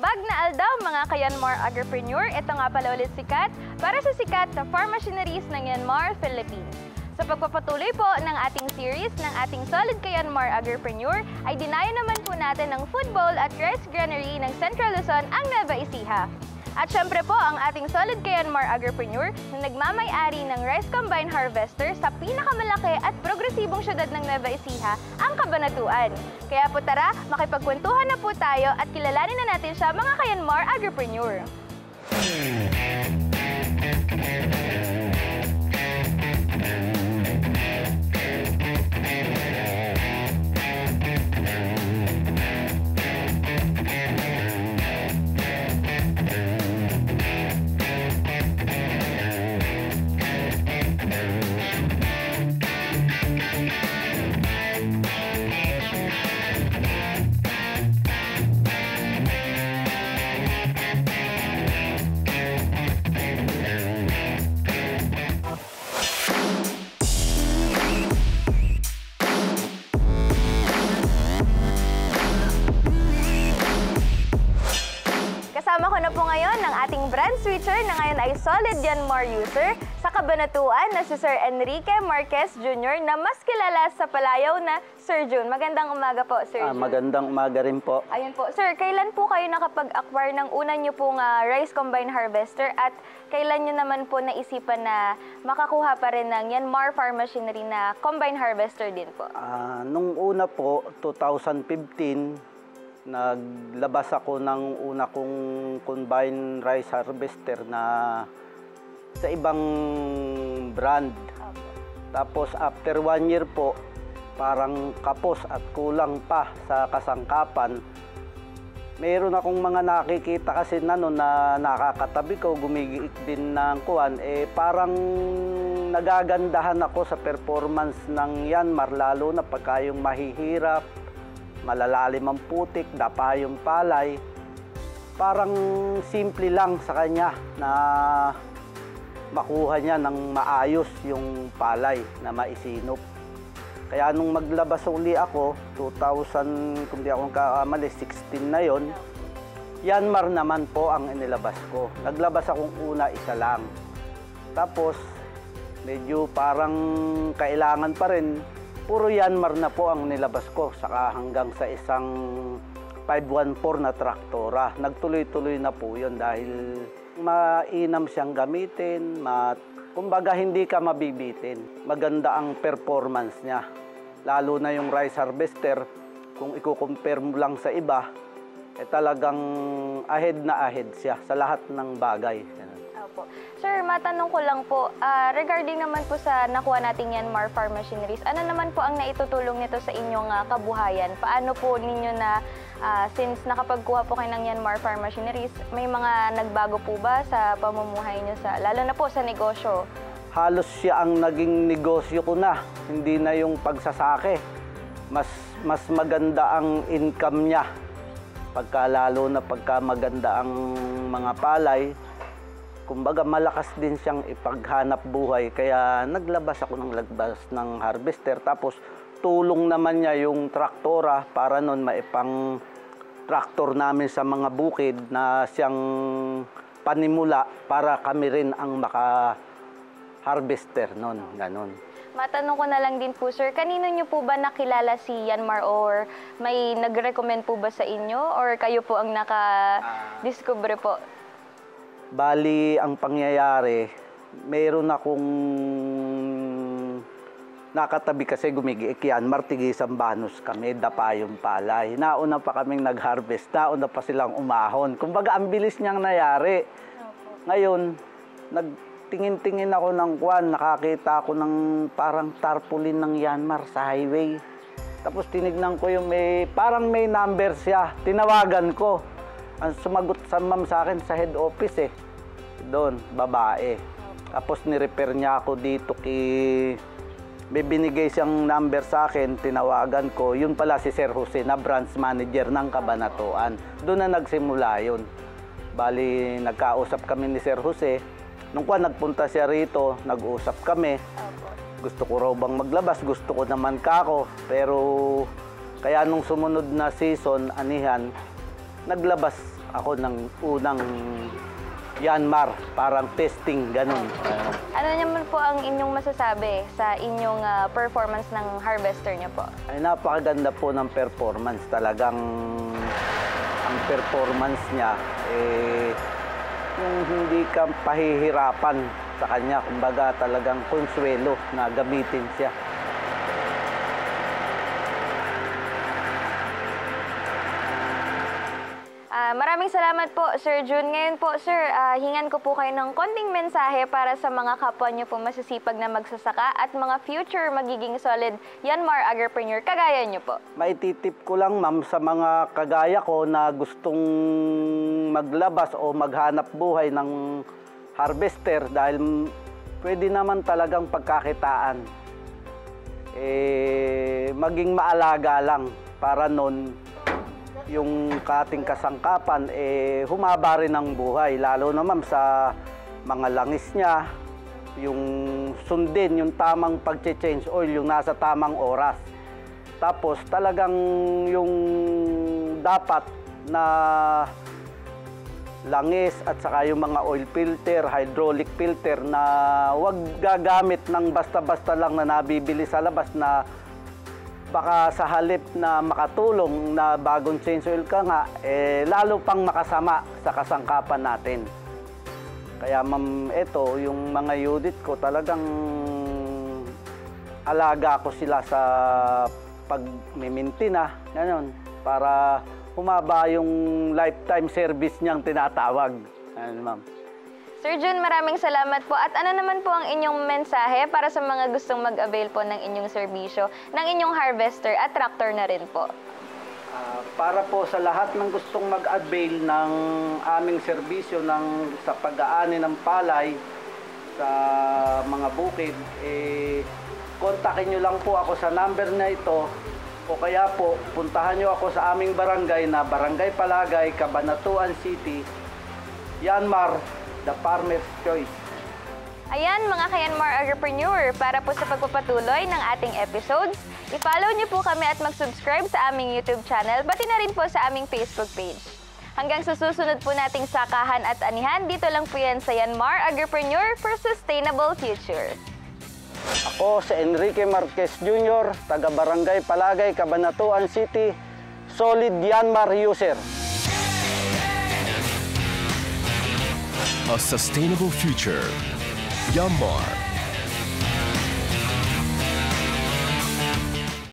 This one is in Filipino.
Mapagpalang na aldaw mga ka-Yanmar agripreneur. Ito nga pala ulit si Kat para sa sikat na farm machineries ng Yanmar, Philippines. Sa pagpapatuloy po ng ating series ng ating solid ka-Yanmar agripreneur, ay dinayo naman po natin ng food bowl at rice granary ng Central Luzon ang Nueva Ecija. At syempre po ang ating solid ka-Yanmar agripreneur na nagmamay-ari ng rice combine harvester sa pinakamalaki at progresibong syudad ng Nueva Ecija, ang Cabanatuan. Kaya po tara, makipagkwentuhan na po tayo at kilalanin na natin siya mga ka-Yanmar agripreneur. Kasama ko na po ngayon ng ating brand switcher na ngayon ay solid Yanmar user sa Cabanatuan na si Sir Enrique Marquez Jr. na mas kilala sa palayaw na Sir June. Magandang umaga po, Sir June. Magandang umaga rin po. Ayun po. Sir, kailan po kayo nakapag-acquire ng una nyo pong rice combine harvester at kailan nyo naman po naisipan na makakuha pa rin ng Yanmar farm machinery na combine harvester din po? Nung una po, 2015, naglabas ako ng una kong combine rice harvester na sa ibang brand. Tapos after 1 year po, parang kapos at kulang pa sa kasangkapan. Mayroon akong mga nakikita kasi na nakakatabi ko, gumigiit din ng kuwan. Parang nagagandahan ako sa performance ng Yanmar, lalo na pagka yung mahihirap, malalalim ang putik, dapa yung palay. Parang simple lang sa kanya na makuha niya ng maayos yung palay na maisinop. Kaya nung maglabas uli ako, 2000, kung di ako kakamali, 16 na yon, Yanmar naman po ang inilabas ko. Naglabas akong una, isa lang. Tapos, medyo parang kailangan pa rin, puro Yanmar na po ang nilabas ko, saka hanggang sa isang 514 na traktora. Nagtuloy-tuloy na po yun dahil mainam siyang gamitin, kumbaga hindi ka mabibitin. Maganda ang performance niya. Lalo na yung rice harvester, kung i-compare mo lang sa iba, talagang ahead na ahead siya sa lahat ng bagay. Opo. Sir, matanong ko lang po, regarding naman po sa nakuha nating Yanmar farm machineries, ano naman po ang naitutulong nito sa inyong kabuhayan? Paano po ninyo na, since nakapagkuha po kayo ng Yanmar farm machineries, may mga nagbago po ba sa pamumuhay nyo, lalo na po sa negosyo? Halos siya ang naging negosyo ko na, hindi na yung pagsasake. Mas maganda ang income niya. Lalo na pagka maganda ang mga palay, kumbaga malakas din siyang ipaghanap buhay. Kaya naglabas ako ng harvester. Tapos tulong naman niya yung traktora para nun maipang traktor namin sa mga bukid na siyang panimula para kami rin ang maka-harvester nun. Ganon. Matanong ko na lang din po, sir, kanino nyo po ba nakilala si Yanmar or may nag-recommend po ba sa inyo or kayo po ang naka-discover po? Bali, ang pangyayari, mayroon akong nakatabi kasi gumigiik Yanmar, tigisang banos kami, dapa yung palay. Nauna pa kaming nag-harvest, nauna pa silang umahon. Kumbaga, ang bilis niyang nayari. Ngayon, nagtingin-tingin ako ng kuwan, nakakita ako ng parang tarpaulin ng Yanmar sa highway. Tapos tinignan ko yung parang may number siya. Tinawagan ko. Ang sumagot sa ma'am sa akin sa head office doon, babae. Tapos nirepair niya ako dito may binigay siyang number sa akin, tinawagan ko. Yun pala si Sir Jose na branch manager ng Cabanatuan. Doon na nagsimula yun. Bali, nagkausap kami ni Sir Jose. Nung nagpunta siya rito, nag-usap kami. Gusto ko raw bang maglabas, gusto ko naman kako. Pero kaya nung sumunod na season, anihan, naglabas ako ng unang Yanmar, parang testing, ganun. Ano naman po ang inyong masasabi sa inyong performance ng harvester niyo po? Ay, napakaganda po ng performance. Talagang ang performance niya, yung hindi ka pahihirapan sa kanya. Kumbaga talagang konsuelo na gamitin siya. Maraming salamat po, Sir Jun. Ngayon po, Sir, hingan ko po kayo ng konting mensahe para sa mga kapwa niyo po masisipag na magsasaka at mga future magiging solid Yanmar agripreneur kagaya niyo po. Maititip ko lang, ma'am, sa mga kagaya ko na gustong maglabas o maghanap buhay ng harvester dahil pwede naman talagang pagkakitaan. Maging maalaga lang para nun yung kating kasangkapan, humaba rin ang buhay. Lalo na ma'am sa mga langis niya, yung sundin, yung tamang pag-change oil, yung nasa tamang oras. Tapos talagang yung dapat na langis at saka yung mga oil filter, hydraulic filter na wag gagamit ng basta-basta lang na nabibili sa labas na baka sa halip na makatulong na bagong change oil ka nga, lalo pang makasama sa kasangkapan natin. Kaya ma'am, ito, yung mga unit ko, talagang alaga ko sila sa pag-maintain ganun, para humaba yung lifetime service niyang tinatawag. Ganun, ma'am. Sir Jun, maraming salamat po. At ano naman po ang inyong mensahe para sa mga gustong mag-avail po ng inyong serbisyo, ng inyong harvester at tractor na rin po? Para po sa lahat ng gustong mag-avail ng aming serbisyo sa pag-aani ng palay sa mga bukid, kontakin nyo lang po ako sa number na ito o kaya po puntahan nyo ako sa aming barangay na Barangay Palagay, Cabanatuan City, Yanmar, The Farmer's Choice. Ayan mga ka-Yanmar agripreneur, para po sa pagpapatuloy ng ating episodes, i-follow niyo po kami at mag-subscribe sa aming YouTube channel, pati na rin po sa aming Facebook page. Hanggang sa susunod po nating sakahan at anihan, dito lang po yan sa Yanmar Agripreneur for Sustainable Future. Ako si Enrique Marquez Jr., taga Barangay Palagay, Cabanatuan City, solid Yanmar user. A sustainable future. Yanmar.